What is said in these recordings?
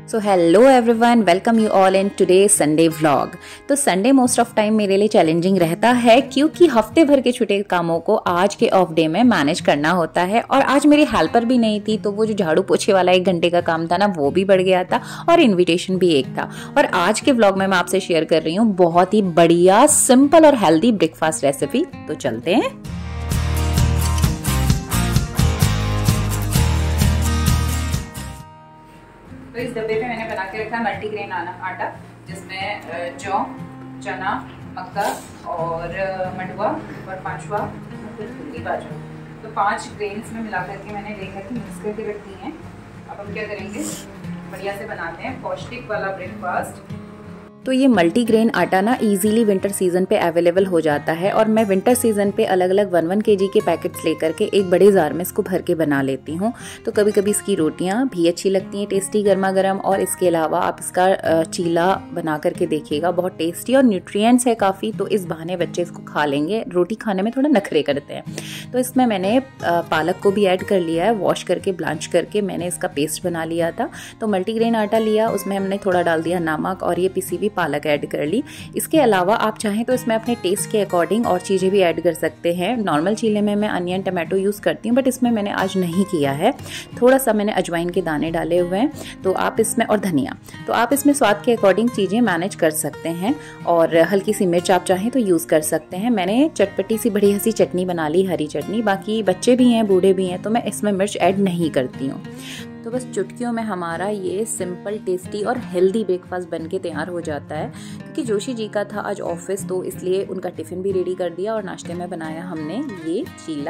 So hello everyone, welcome you all in today Sunday vlog. तो Sunday most of time मेरे लिए challenging रहता है क्योंकि हफ्ते भर के छुट्टे कामों को आज के ऑफ डे में मैनेज करना होता है। और आज मेरी हेल्पर भी नहीं थी, तो वो जो झाड़ू पोछे वाला 1 घंटे का काम था ना, वो भी बढ़ गया था और इन्विटेशन भी एक था। और आज के व्लॉग में मैं आपसे शेयर कर रही हूँ बहुत ही बढ़िया, सिंपल और हेल्दी ब्रेकफास्ट रेसिपी। तो चलते हैं। तो इस डब्बे पे मैंने बना के रखा है मल्टीग्रेन आटा, जिसमें जौ, चना, मक्का और मंडुआ और 5वां बाजरा। तो 5 ग्रेन्स में मिला करके मैंने लेकर के मिक्स करके रख दी हैं। अब हम क्या करेंगे, बढ़िया से बनाते हैं पौष्टिक वाला ब्रेकफास्ट। तो ये मल्टीग्रेन आटा ना इजीली विंटर सीजन पे अवेलेबल हो जाता है और मैं विंटर सीजन पे अलग अलग 1-1 kg के पैकेट्स लेकर के एक बड़े जार में इसको भर के बना लेती हूँ। तो कभी कभी इसकी रोटियाँ भी अच्छी लगती हैं, टेस्टी गर्मा गर्म। और इसके अलावा आप इसका चीला बना करके देखिएगा, बहुत टेस्टी और न्यूट्रिएंट्स है काफ़ी। तो इस बहाने बच्चे इसको खा लेंगे, रोटी खाने में थोड़ा नखरे करते हैं। तो इसमें मैंने पालक को भी ऐड कर लिया है, वॉश करके ब्लांच करके मैंने इसका पेस्ट बना लिया था। तो मल्टीग्रेन आटा लिया, उसमें हमने थोड़ा डाल दिया नमक और ये पिसी हुई पालक ऐड कर ली। इसके अलावा आप चाहें तो इसमें अपने टेस्ट के अकॉर्डिंग और चीज़ें भी ऐड कर सकते हैं। नॉर्मल चीले में मैं अनियन टमाटो यूज़ करती हूँ, बट इसमें मैंने आज नहीं किया है। थोड़ा सा मैंने अजवाइन के दाने डाले हुए हैं, तो आप इसमें, और धनिया, तो आप इसमें स्वाद के अकॉर्डिंग चीज़ें मैनेज कर सकते हैं। और हल्की सी मिर्च आप चाहें तो यूज़ कर सकते हैं। मैंने चटपटी सी बड़ी हंसी चटनी बना ली, हरी चटनी। बाकी बच्चे भी हैं, बूढ़े भी हैं, तो मैं इसमें मिर्च ऐड नहीं करती हूँ। तो बस चुटकियों में हमारा ये सिंपल, टेस्टी और हेल्दी ब्रेकफास्ट बनके तैयार हो जाता है। क्योंकि जोशी जी का था आज ऑफिस, तो इसलिए उनका टिफिन भी रेडी कर दिया और नाश्ते में बनाया हमने ये चीला।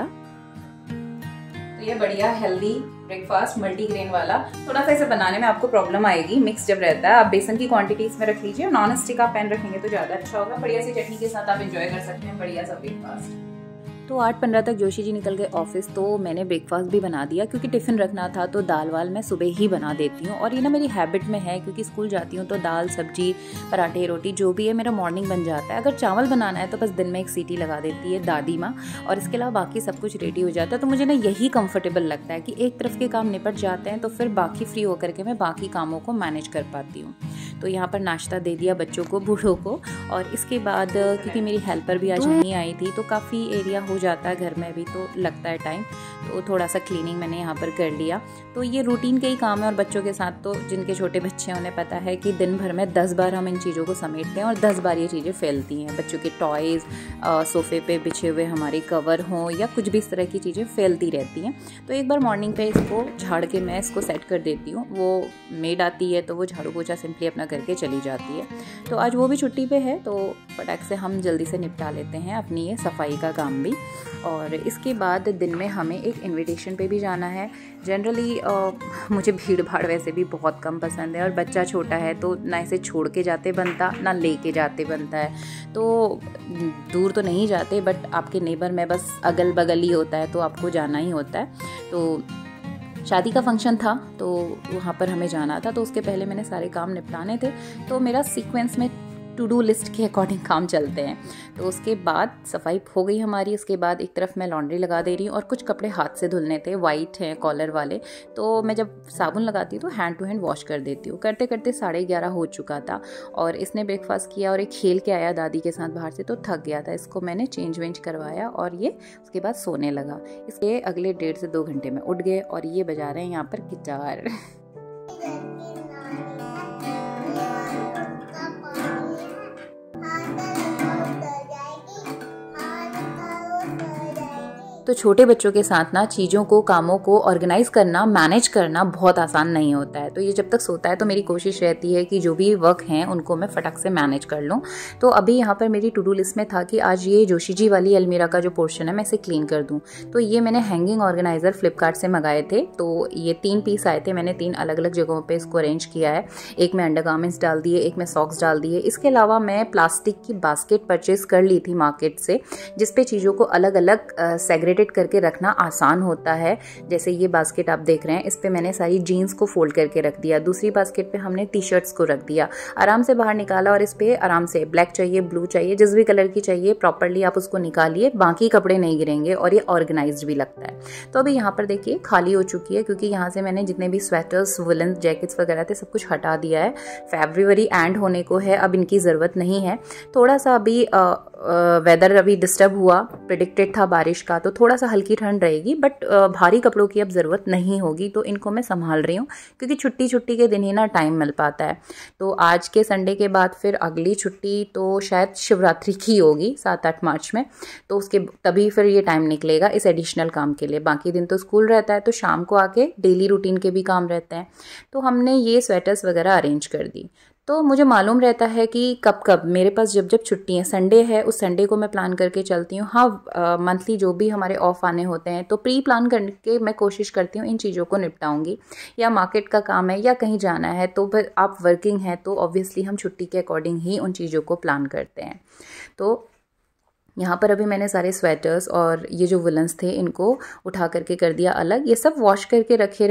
तो ये बढ़िया हेल्दी ब्रेकफास्ट मल्टीग्रेन वाला। थोड़ा सा इसे बनाने में आपको प्रॉब्लम आएगी, मिक्स जब रहता है। आप बेसन की क्वांटिटी इसमें रख लीजिए, नॉन स्टिक आप पैन रखेंगे तो ज़्यादा अच्छा होगा। बढ़िया सी चटनी के साथ आप एंजॉय कर सकते हैं बढ़िया सा ब्रेकफास्ट। तो 8:15 तक जोशी जी निकल गए ऑफिस, तो मैंने ब्रेकफास्ट भी बना दिया। क्योंकि टिफ़िन रखना था तो दाल वाल मैं सुबह ही बना देती हूँ। और ये ना मेरी हैबिट में है, क्योंकि स्कूल जाती हूँ तो दाल, सब्जी, पराठे, रोटी जो भी है मेरा मॉर्निंग बन जाता है। अगर चावल बनाना है तो बस दिन में 1 सीटी लगा देती है दादी माँ, और इसके अलावा बाकी सब कुछ रेडी हो जाता है। तो मुझे ना यही कंफर्टेबल लगता है कि एक तरफ के काम निपट जाते हैं, तो फिर बाकी फ्री होकर के मैं बाकी कामों को मैनेज कर पाती हूँ। तो यहाँ पर नाश्ता दे दिया बच्चों को, बूढ़ों को। और इसके बाद क्योंकि मेरी हेल्पर भी आज नहीं आई थी, तो काफ़ी एरिया हो जाता है घर में भी, तो लगता है टाइम। तो थोड़ा सा क्लीनिंग मैंने यहाँ पर कर लिया। तो ये रूटीन के ही काम है। और बच्चों के साथ तो जिनके छोटे बच्चे हैं उन्हें पता है कि दिन भर में 10 बार हम इन चीज़ों को समेटते हैं और 10 बार ये चीज़ें फैलती हैं। बच्चों के टॉयज़, सोफे पे बिछे हुए हमारे कवर हों या कुछ भी इस तरह की चीज़ें फैलती रहती हैं। तो एक बार मॉर्निंग पे इसको झाड़ के मैं इसको सेट कर देती हूँ। वो मेड आती है तो वो झाड़ू पोछा सिंपली अपना करके चली जाती है। तो आज वो भी छुट्टी पे है, तो फटाक से हम जल्दी से निपटा लेते हैं अपनी ये सफाई का काम भी। और इसके बाद दिन में हमें एक इनविटेशन पे भी जाना है। जनरली मुझे भीड़ भाड़ वैसे भी बहुत कम पसंद है, और बच्चा छोटा है तो ना इसे छोड़ के जाते बनता, ना लेके जाते बनता है। तो दूर तो नहीं जाते, बट आपके नेबर में बस अगल बगल ही होता है, तो आपको जाना ही होता है। तो शादी का फंक्शन था, तो वहाँ पर हमें जाना था। तो उसके पहले मैंने सारे काम निपटाने थे, तो मेरा सीक्वेंस में टू डू लिस्ट के अकॉर्डिंग काम चलते हैं। तो उसके बाद सफाई हो गई हमारी। उसके बाद एक तरफ मैं लॉन्ड्री लगा दे रही हूँ, और कुछ कपड़े हाथ से धुलने थे, वाइट हैं कॉलर वाले। तो मैं जब साबुन लगाती हूँ तो हैंड टू हैंड वॉश कर देती हूँ। करते करते 11:30 हो चुका था, और इसने ब्रेकफास्ट किया और एक खेल के आया दादी के साथ बाहर से, तो थक गया था। इसको मैंने चेंज वेंज करवाया और ये उसके बाद सोने लगा। इसके अगले 1.5 से 2 घंटे में उठ गए, और ये बजा रहे हैं यहाँ पर गिटार। तो छोटे बच्चों के साथ ना चीज़ों को, कामों को ऑर्गेनाइज करना, मैनेज करना बहुत आसान नहीं होता है। तो ये जब तक सोता है तो मेरी कोशिश रहती है कि जो भी वर्क हैं उनको मैं फटाक से मैनेज कर लूँ। तो अभी यहाँ पर मेरी टू डू लिस्ट में था कि आज ये जोशी जी वाली अलमीरा का जो पोर्शन है मैं इसे क्लीन कर दूँ। तो ये मैंने हैंगिंग ऑर्गेनाइज़र फ्लिपकार्ट से मंगाए थे। तो ये 3 पीस आए थे, मैंने 3 अलग अलग जगहों पर इसको अरेंज किया है। एक में अंडरगारमेंट्स डाल दिए, एक में सॉक्स डाल दिए। इसके अलावा मैं प्लास्टिक की बास्केट परचेज कर ली थी मार्केट से, जिसपे चीज़ों को अलग अलग सेग्रेट एडिट करके रखना आसान होता है। जैसे ये बास्केट आप देख रहे हैं, इस पे मैंने सारी जीन्स को फोल्ड करके रख दिया, दूसरी बास्केट पे हमने टी शर्ट्स को रख दिया, आराम से बाहर निकाला और इस पे आराम से ब्लैक चाहिए, ब्लू चाहिए, जिस भी कलर की चाहिए प्रॉपरली आप उसको निकालिए, बाकी कपड़े नहीं गिरेंगे और ये ऑर्गेनाइज्ड भी लगता है। तो अभी यहाँ पर देखिए खाली हो चुकी है, क्योंकि यहाँ से मैंने जितने भी स्वेटर्स, वुलन जैकेट्स वगैरह थे सब कुछ हटा दिया है। फरवरी एंड होने को है, अब इनकी ज़रूरत नहीं है। थोड़ा सा अभी वेदर अभी डिस्टर्ब हुआ, प्रिडिक्टेड था बारिश का, तो थोड़ा सा हल्की ठंड रहेगी, बट भारी कपड़ों की अब ज़रूरत नहीं होगी। तो इनको मैं संभाल रही हूँ, क्योंकि छुट्टी के दिन ही ना टाइम मिल पाता है। तो आज के संडे के बाद फिर अगली छुट्टी तो शायद शिवरात्रि की होगी 7-8 मार्च में, तो उसके तभी फिर ये टाइम निकलेगा इस एडिशनल काम के लिए। बाकी दिन तो स्कूल रहता है, तो शाम को आके डेली रूटीन के भी काम रहते हैं। तो हमने ये स्वेटर्स वगैरह अरेंज कर दी। तो मुझे मालूम रहता है कि कब मेरे पास जब छुट्टी है, संडे है, उस संडे को मैं प्लान करके चलती हूँ। हाँ, मंथली जो भी हमारे ऑफ आने होते हैं तो प्री प्लान करके मैं कोशिश करती हूँ इन चीज़ों को निपटाऊंगी। या मार्केट का काम है या कहीं जाना है, तो फिर आप वर्किंग हैं तो ऑब्वियसली हम छुट्टी के अकॉर्डिंग ही उन चीज़ों को प्लान करते हैं। तो यहाँ पर अभी मैंने सारे स्वेटर्स और ये जो वुलन्स थे इनको उठा करके कर दिया अलग। ये सब वॉश करके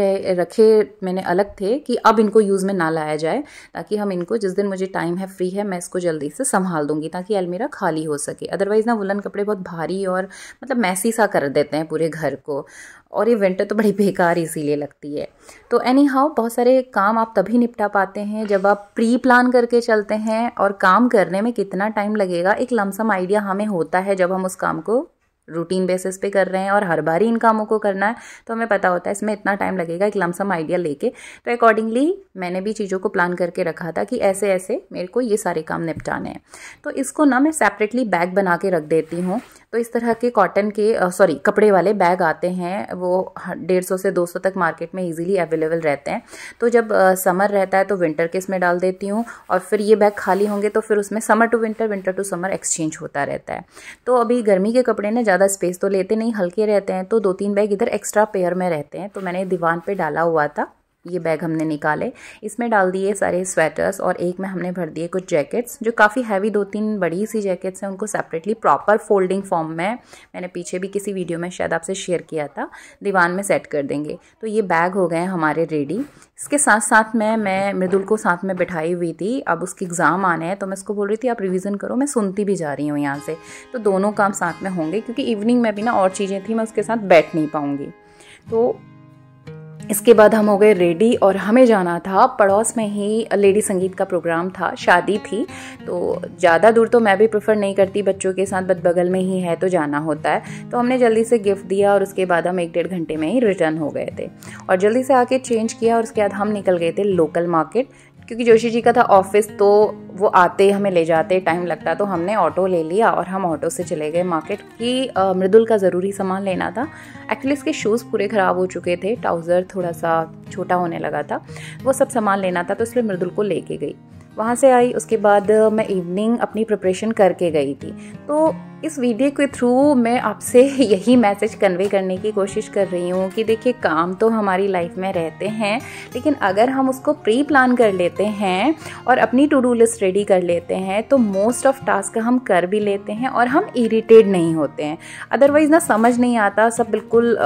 रखे मैंने अलग थे कि अब इनको यूज़ में ना लाया जाए, ताकि हम इनको जिस दिन मुझे टाइम है, फ्री है, मैं इसको जल्दी से संभाल दूंगी ताकि अलमीरा खाली हो सके। अदरवाइज़ ना वुलन कपड़े बहुत भारी और मतलब मैसी सा कर देते हैं पूरे घर को, और ये विंटर तो बड़ी बेकार इसीलिए लगती है। तो एनी हाउ, बहुत सारे काम आप तभी निपटा पाते हैं जब आप प्री प्लान करके चलते हैं, और काम करने में कितना टाइम लगेगा एक लमसम आइडिया हमें होता है जब हम उस काम को रूटीन बेसिस पे कर रहे हैं और हर बार ही इन कामों को करना है, तो हमें पता होता है इसमें इतना टाइम लगेगा एक लमसम आइडिया लेके। तो अकॉर्डिंगली मैंने भी चीज़ों को प्लान करके रखा था कि ऐसे ऐसे मेरे को ये सारे काम निपटाने हैं। तो इसको ना मैं सेपरेटली बैग बना के रख देती हूँ। तो इस तरह के कॉटन के कपड़े वाले बैग आते हैं, वो 150 से 200 तक मार्केट में इजीली अवेलेबल रहते हैं। तो जब समर रहता है तो विंटर के इसमें डाल देती हूँ, और फिर ये बैग खाली होंगे तो फिर उसमें summer to winter, winter to summer exchange होता रहता है। तो अभी गर्मी के कपड़े ने ज़्यादा स्पेस तो लेते नहीं, हल्के रहते हैं, तो 2-3 बैग इधर एक्स्ट्रा पेयर में रहते हैं। तो मैंने दीवान पे डाला हुआ था, ये बैग हमने निकाले, इसमें डाल दिए सारे स्वेटर्स, और एक में हमने भर दिए कुछ जैकेट्स जो काफ़ी हैवी, 2-3 बड़ी सी जैकेट्स हैं, उनको सेपरेटली प्रॉपर फोल्डिंग फॉर्म में, मैंने पीछे भी किसी वीडियो में शायद आपसे शेयर किया था, दीवान में सेट कर देंगे। तो ये बैग हो गए हमारे रेडी। इसके साथ साथ मैं मृदुल को साथ में बिठाई हुई थी। अब उसके एग्ज़ाम आने हैं, तो मैं उसको बोल रही थी आप रिवीजन करो, मैं सुनती भी जा रही हूँ यहाँ से। तो दोनों काम साथ में होंगे, क्योंकि इवनिंग में भी ना और चीज़ें थी, मैं उसके साथ बैठ नहीं पाऊँगी। तो इसके बाद हम हो गए रेडी, और हमें जाना था पड़ोस में ही लेडी संगीत का प्रोग्राम था, शादी थी। तो ज़्यादा दूर तो मैं भी प्रेफर नहीं करती बच्चों के साथ, बट बगल में ही है तो जाना होता है। तो हमने जल्दी से गिफ्ट दिया और उसके बाद हम 1-1.5 घंटे में ही रिटर्न हो गए थे, और जल्दी से आके चेंज किया, और उसके बाद हम निकल गए थे लोकल मार्केट। क्योंकि जोशी जी का था ऑफिस, तो वो आते हमें ले जाते टाइम लगता, तो हमने ऑटो ले लिया और हम ऑटो से चले गए मार्केट की। मृदुल का ज़रूरी सामान लेना था। एक्चुअली इसके शूज़ पूरे ख़राब हो चुके थे, ट्राउज़र थोड़ा सा छोटा होने लगा था, वो सब सामान लेना था, तो इसलिए मृदुल को लेके गई। वहाँ से आई, उसके बाद मैं इवनिंग अपनी प्रिपरेशन करके गई थी। तो इस वीडियो के थ्रू मैं आपसे यही मैसेज कन्वे करने की कोशिश कर रही हूँ कि देखिए, काम तो हमारी लाइफ में रहते हैं, लेकिन अगर हम उसको प्री प्लान कर लेते हैं और अपनी टू डू लिस्ट रेडी कर लेते हैं, तो मोस्ट ऑफ टास्क हम कर भी लेते हैं और हम इरिटेट नहीं होते हैं। अदरवाइज़ ना समझ नहीं आता, सब बिल्कुल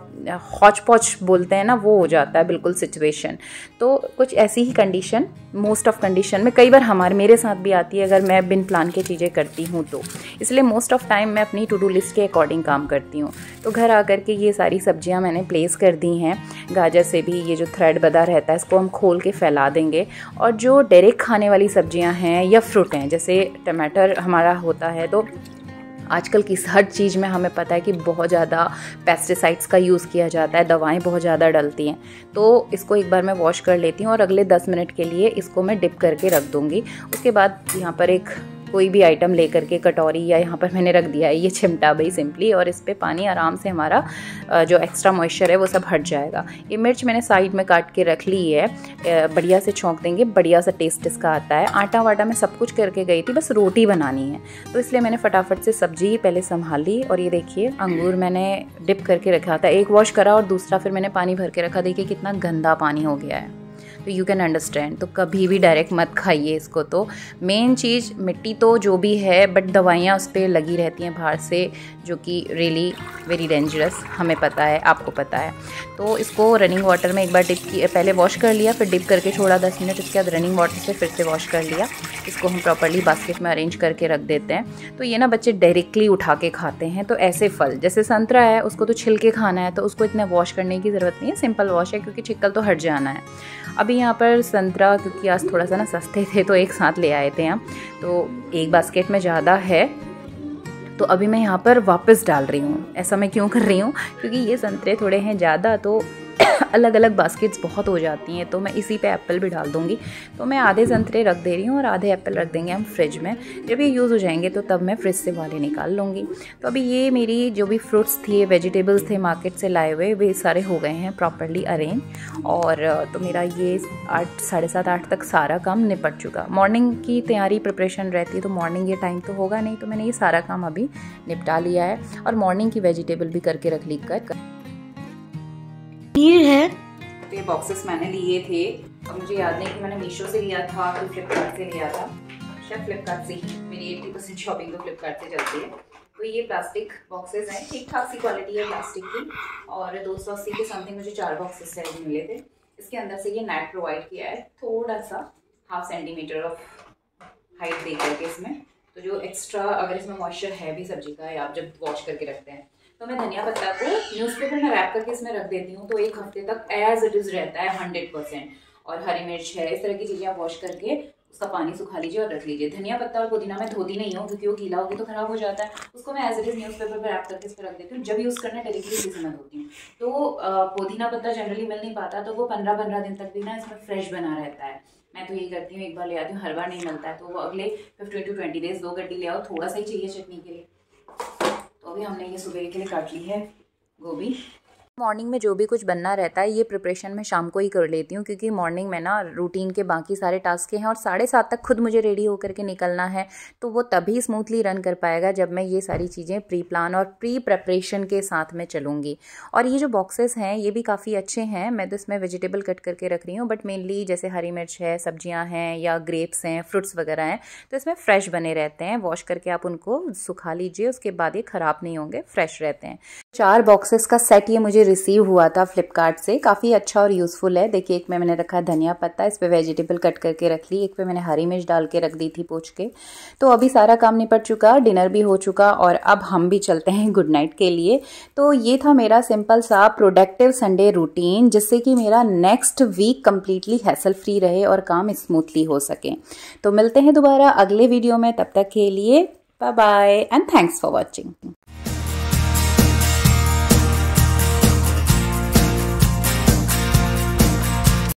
हौच पौच बोलते हैं ना, वो हो जाता है बिल्कुल सिचुएशन। तो कुछ ऐसी ही कंडीशन, मोस्ट ऑफ कंडीशन में कई बार मेरे साथ भी आती है अगर मैं बिन प्लान के चीज़ें करती हूँ तो। इसलिए मोस्ट ऑफ टाइम मैं अपनी टू डू लिस्ट के अकॉर्डिंग काम करती हूँ। तो घर आकर के ये सारी सब्जियाँ मैंने प्लेस कर दी हैं। गाजर से भी ये जो थ्रेड बदा रहता है इसको हम खोल के फैला देंगे, और जो डायरेक्ट खाने वाली सब्जियाँ हैं या फ्रूट हैं, जैसे टमाटर हमारा होता है, तो आजकल की हर चीज़ में हमें पता है कि बहुत ज़्यादा पेस्टिसाइड्स का यूज़ किया जाता है, दवाएं बहुत ज़्यादा डलती हैं। तो इसको एक बार मैं वॉश कर लेती हूँ और अगले 10 मिनट के लिए इसको मैं डिप करके रख दूँगी। उसके बाद यहाँ पर एक कोई भी आइटम लेकर के, कटोरी या यहाँ पर मैंने रख दिया है ये चिमटा भाई सिंपली, और इस पे पानी आराम से हमारा जो एक्स्ट्रा मॉइस्चर है वो सब हट जाएगा। ये मिर्च मैंने साइड में काट के रख ली है, बढ़िया से छौंक देंगे, बढ़िया सा टेस्ट इसका आता है। आटा वाटा मैं सब कुछ करके गई थी, बस रोटी बनानी है, तो इसलिए मैंने फटाफट से सब्जी पहले संभाल ली। और ये देखिए, अंगूर मैंने डिप करके रखा था, एक वॉश करा और दूसरा फिर मैंने पानी भर के रखा। देखिए कितना गंदा पानी हो गया है। तो यू कैन अंडरस्टैंड। तो कभी भी डायरेक्ट मत खाइए इसको। तो मेन चीज़ मिट्टी तो जो भी है, बट दवाइयाँ उस पर लगी रहती हैं बाहर से, जो कि रियली वेरी डेंजरस, हमें पता है, आपको पता है। तो इसको रनिंग वाटर में एक बार डिप की, पहले वॉश कर लिया, फिर डिप करके छोड़ा 10 मिनट, उसके बाद रनिंग वाटर से फिर से वॉश कर लिया। इसको हम प्रॉपर्ली बास्केट में अरेंज करके रख देते हैं। तो ये ना बच्चे डायरेक्टली उठा के खाते हैं। तो ऐसे फल जैसे संतरा है, उसको तो छिलके खाना है, तो उसको इतना वॉश करने की ज़रूरत नहीं है, सिंपल वॉश है, क्योंकि छिक्कल तो हट जाना है। अभी यहाँ पर संतरा, क्योंकि आज थोड़ा सा ना सस्ते थे, तो एक साथ ले आए थे हम, तो एक बास्केट में ज़्यादा है, तो अभी मैं यहाँ पर वापस डाल रही हूँ। ऐसा मैं क्यों कर रही हूँ, क्योंकि ये संतरे थोड़े हैं ज़्यादा, तो अलग अलग बास्केट्स बहुत हो जाती हैं, तो मैं इसी पे एप्पल भी डाल दूँगी। तो मैं आधे संतरे रख दे रही हूँ और आधे एप्पल रख देंगे हम फ्रिज में। जब ये यूज़ हो जाएंगे तो तब मैं फ्रिज से वाले निकाल लूँगी। तो अभी ये मेरी जो भी फ्रूट्स थी, वेजिटेबल्स थे मार्केट से लाए हुए, वे सारे हो गए हैं प्रॉपर्ली अरेंज। और तो मेरा ये 8, साढ़े 7, 8 तक सारा काम निपट चुका। मॉर्निंग की तैयारी प्रिपरेशन रहती है, तो मॉर्निंग ये टाइम तो होगा नहीं, तो मैंने ये सारा काम अभी निपटा लिया है। और मॉर्निंग की वेजिटेबल भी करके रख ली कर है। ये बॉक्सेस मैंने लिए थे, और मुझे याद नहीं कि मैंने मीशो से लिया था कि फ्लिपकार्ट से लिया था। शायद फ्लिपकार्ट से ही, मेरी 80% शॉपिंग तो फ्लिपकार्ट से चलती है। तो ये प्लास्टिक बॉक्सेस हैं, ठीक ठाक सी क्वालिटी है प्लास्टिक की, और 280 के समथिंग मुझे 4 बॉक्सेस साइज मिले थे। इसके अंदर से ये नेट प्रोवाइड किया है, थोड़ा सा 1/2 सेंटीमीटर ऑफ हाइट दे करके इसमें। तो जो एक्स्ट्रा अगर इसमें मॉइस्चर है भी सब्जी का, या आप जब वॉश करके रखते हैं, तो मैं धनिया पत्ता को न्यूज़पेपर में रैप करके इसमें रख देती हूँ, तो 1 हफ्ते तक एज इट इज़ रहता है 100%। और हरी मिर्च है, इस तरह की चीज़ें आप वॉश करके उसका पानी सुखा लीजिए और रख लीजिए। धनिया पत्ता और पुदीना मैं धोती नहीं हूँ, क्योंकि वो गीला होगी तो खराब हो जाता है। उसको मैं एज इट इज़ न्यूज़पेपर पर रैप करके इस पर रख देती हूँ। जब यूज़ करना डायरेक्टली इसी से मैं धोती हूँ। तो पुदीना पत्ता जनरली मिल नहीं पाता, तो वो 15-15 दिन तक भी ना इसमें फ्रेश बना रहता है। मैं तो यही करती हूँ, एक बार ले आती हूँ, हर बार नहीं मिलता है, तो वो अगले 15 to 20 डेज 2 गड्डी ले आओ, थोड़ा सा ही चाहिए चटनी के लिए। तो अभी हमने ये सुबह के लिए काट ली है गोभी। मॉर्निंग में जो भी कुछ बनना रहता है, ये प्रिपरेशन मैं शाम को ही कर लेती हूँ, क्योंकि मॉर्निंग में ना रूटीन के बाकी सारे टास्क हैं, और 7:30 तक खुद मुझे रेडी होकर के निकलना है। तो वो तभी स्मूथली रन कर पाएगा जब मैं ये सारी चीज़ें प्री प्लान और प्री प्रेपरेशन के साथ में चलूँगी। और ये जो बॉक्सेस हैं ये भी काफ़ी अच्छे हैं। मैं तो इसमें वेजिटेबल कट करके रख रही हूँ, बट मेनली जैसे हरी मिर्च है, सब्जियाँ हैं, या ग्रेप्स हैं, फ्रूट्स वगैरह हैं, तो इसमें फ्रेश बने रहते हैं। वॉश करके आप उनको सुखा लीजिए, उसके बाद ये ख़राब नहीं होंगे, फ्रेश रहते हैं। 4 बॉक्सेस का सेट ये मुझे रिसीव हुआ था फ्लिपकार्ट से, काफ़ी अच्छा और यूज़फुल है। देखिए, एक में मैंने रखा धनिया पत्ता, इस पे वेजिटेबल कट करके रख ली, एक पे मैंने हरी मिर्च डाल के रख दी थी पोंछ के। तो अभी सारा काम निपट चुका, डिनर भी हो चुका, और अब हम भी चलते हैं गुड नाइट के लिए। तो ये था मेरा सिंपल सा प्रोडक्टिव संडे रूटीन, जिससे कि मेरा next week completely hassle free रहे और काम स्मूथली हो सके। तो मिलते हैं दोबारा अगले वीडियो में, तब तक के लिए bye bye and thanks for watching.